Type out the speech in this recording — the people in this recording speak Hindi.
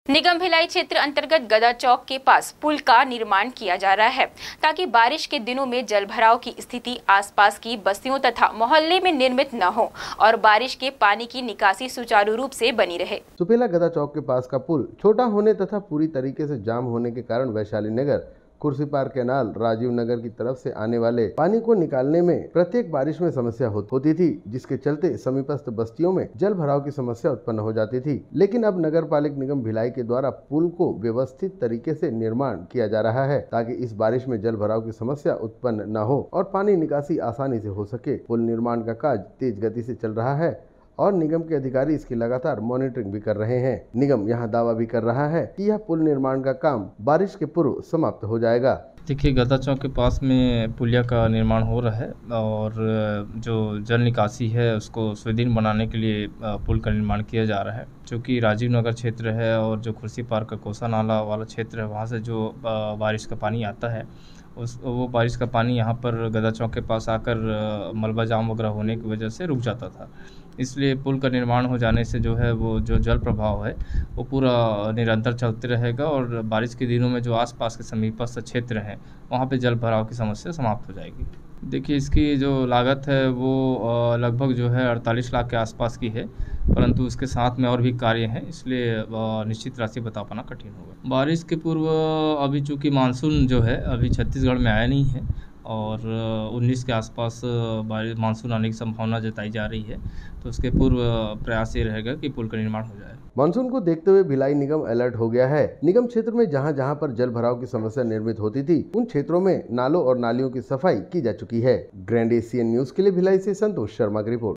निगम भिलाई क्षेत्र अंतर्गत गदा चौक के पास पुल का निर्माण किया जा रहा है ताकि बारिश के दिनों में जलभराव की स्थिति आसपास की बस्तियों तथा मोहल्ले में निर्मित न हो और बारिश के पानी की निकासी सुचारू रूप से बनी रहे। सुपेला गदा चौक के पास का पुल छोटा होने तथा पूरी तरीके से जाम होने के कारण वैशाली नगर कुर्सीपार कैनाल राजीव नगर की तरफ से आने वाले पानी को निकालने में प्रत्येक बारिश में समस्या होती थी, जिसके चलते समीपस्थ बस्तियों में जल भराव की समस्या उत्पन्न हो जाती थी। लेकिन अब नगर पालिक निगम भिलाई के द्वारा पुल को व्यवस्थित तरीके से निर्माण किया जा रहा है ताकि इस बारिश में जल भराव की समस्या उत्पन्न न हो और पानी निकासी आसानी से हो सके। पुल निर्माण का कार्य तेज गति से चल रहा है और निगम के अधिकारी इसकी लगातार मॉनिटरिंग भी कर रहे हैं। निगम यहां दावा भी कर रहा है कि यह पुल निर्माण का काम बारिश के पूर्व समाप्त हो जाएगा। देखिए, गदा चौक के पास में पुलिया का निर्माण हो रहा है और जो जल निकासी है उसको सुदृढ़ बनाने के लिए पुल का निर्माण किया जा रहा है। क्योंकि राजीव नगर क्षेत्र है और जो कुर्सी पार्क का कोसा नाला वाला क्षेत्र है, वहाँ से जो बारिश का पानी आता है वो बारिश का पानी यहाँ पर गदा चौक के पास आकर मलबा जाम वगैरह होने की वजह से रुक जाता था। इसलिए पुल का निर्माण हो जाने से जो है वो जो जल प्रभाव है वो पूरा निरंतर चलते रहेगा और बारिश के दिनों में जो आसपास के समीपस्थ क्षेत्र हैं वहाँ पे जल भराव की समस्या समाप्त हो जाएगी। देखिए, इसकी जो लागत है वो लगभग जो है 48 लाख के आसपास की है, परंतु उसके साथ में और भी कार्य हैं, इसलिए निश्चित राशि बता पाना कठिन होगा। बारिश के पूर्व अभी चूँकि मानसून जो है अभी छत्तीसगढ़ में आया नहीं है और 19 के आसपास मानसून आने की संभावना जताई जा रही है, तो उसके पूर्व प्रयास ये रहेगा कि पुल का निर्माण हो जाए। मानसून को देखते हुए भिलाई निगम अलर्ट हो गया है। निगम क्षेत्र में जहां जहां पर जल भराव की समस्या निर्मित होती थी उन क्षेत्रों में नालों और नालियों की सफाई की जा चुकी है। ग्रैंड एशियन न्यूज के लिए भिलाई से संतोष शर्मा की रिपोर्ट।